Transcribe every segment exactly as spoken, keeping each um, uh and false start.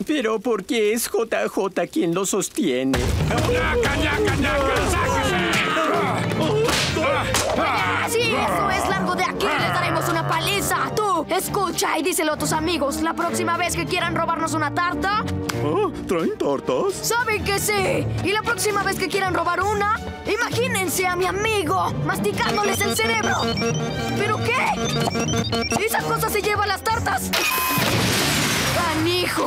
Pero ¿por qué es J J quien lo sostiene? ¡Ñaca, ñaca, ñaca! ¡Sáquese! Si eso es largo de aquí, les daremos una paliza. Tú, escucha y díselo a tus amigos. La próxima vez que quieran robarnos una tarta... Ah, ¿traen tortas? ¡Saben que sí! Y la próxima vez que quieran robar una, imagínense a mi amigo masticándoles el cerebro. ¿Pero qué? ¡Esa cosa se lleva las tartas! ¡Canijo!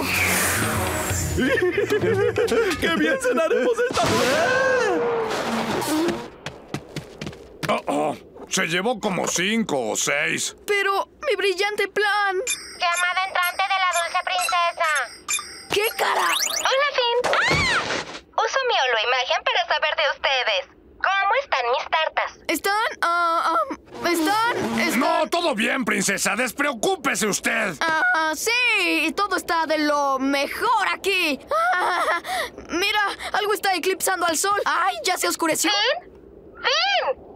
¡Qué bien cenaremos esta noche! Oh, oh. Se llevó como cinco o seis. Pero, mi brillante plan. Llamada entrante de la dulce princesa. ¿Qué cara? Hola, Finn. ¡Ah! Uso mi holoimagen para saber de ustedes. ¿Cómo están mis tartas? ¿Están? ah, ah, ¿Están? ¿Están? No, todo bien, princesa. Despreocúpese usted. Ah, sí, todo está de lo mejor aquí. Ah, mira, algo está eclipsando al sol. Ay, ya se oscureció. ¿Finn? ¡Finn!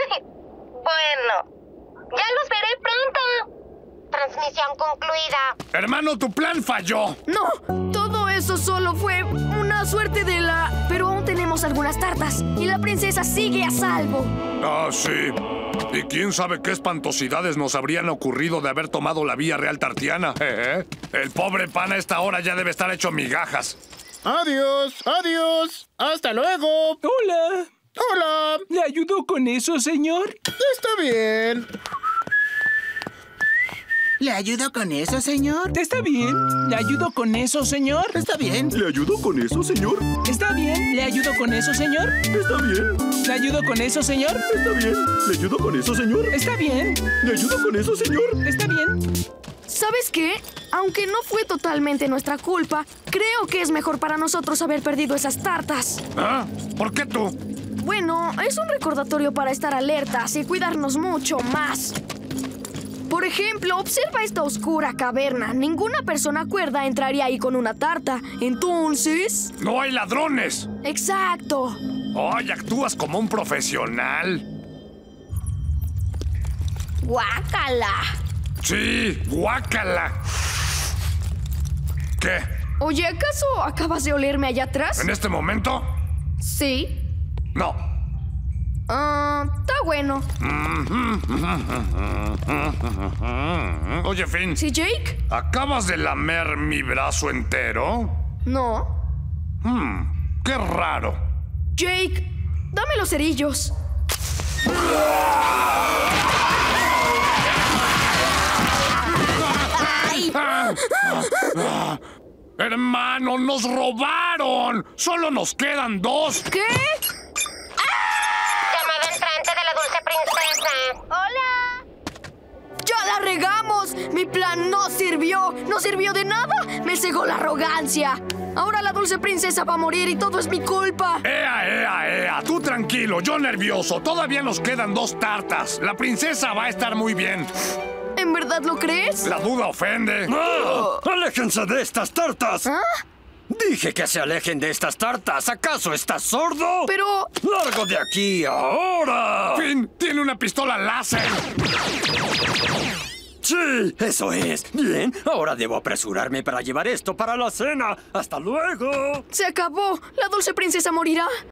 Bueno, ya los veré pronto. Transmisión concluida. Hermano, tu plan falló. No, todo eso solo fue una suerte de la... Pero aún tenemos algunas tartas y la princesa sigue a salvo. Ah, sí. Y quién sabe qué espantosidades nos habrían ocurrido de haber tomado la vía real tartiana. ¿Eh? El pobre pan a esta hora ya debe estar hecho migajas. Adiós, adiós. Hasta luego. Hola. Hola. ¿Le ayudo con eso, señor? Está bien. ¿Le ayudo con eso, señor? ¿Está bien? ¿Le ayudo con eso, señor? Está bien. ¿Le ayudo con eso, señor? ¿Está bien? ¿Le ayudo con eso, señor? Está bien. ¿Le ayudo con eso, señor? Está bien. ¿Le ayudo con eso, señor? ¿Está bien? ¿Le ayudo con eso, señor? ¿Está bien? ¿Sabes qué? Aunque no fue totalmente nuestra culpa, creo que es mejor para nosotros haber perdido esas tartas. ¿Ah? ¿Por qué tú? Bueno, es un recordatorio para estar alertas y cuidarnos mucho más. Por ejemplo, observa esta oscura caverna. Ninguna persona cuerda entraría ahí con una tarta. Entonces... ¡No hay ladrones! ¡Exacto! ¡Ay, actúas como un profesional! ¡Guácala! ¡Sí! ¡Guácala! ¿Qué? Oye, ¿acaso acabas de olerme allá atrás? ¿En este momento? Sí. No. Ah, está bueno. Oye, Finn. ¿Sí, Jake? ¿Acabas de lamer mi brazo entero? No. Hmm, qué raro. Jake, dame los cerillos. ¡Ay! Ah, ah, ah. ¡Hermano, nos robaron! ¡Solo nos quedan dos! ¿Qué? Llamada entrante de la dulce princesa. Hola. ¡Ya la regamos! Mi plan no sirvió. No sirvió de nada. Me cegó la arrogancia. Ahora la dulce princesa va a morir y todo es mi culpa. ¡Ea, ea, ea! Tú tranquilo, yo nervioso. Todavía nos quedan dos tartas. La princesa va a estar muy bien. ¿En verdad lo crees? La duda ofende. ¡Ah! ¡Aléjense de estas tartas! ¿Ah? Dije que se alejen de estas tartas. ¿Acaso estás sordo? Pero... ¡Largo de aquí ahora! Finn tiene una pistola láser. Sí, eso es. Bien, ahora debo apresurarme para llevar esto para la cena. ¡Hasta luego! Se acabó. La dulce princesa morirá.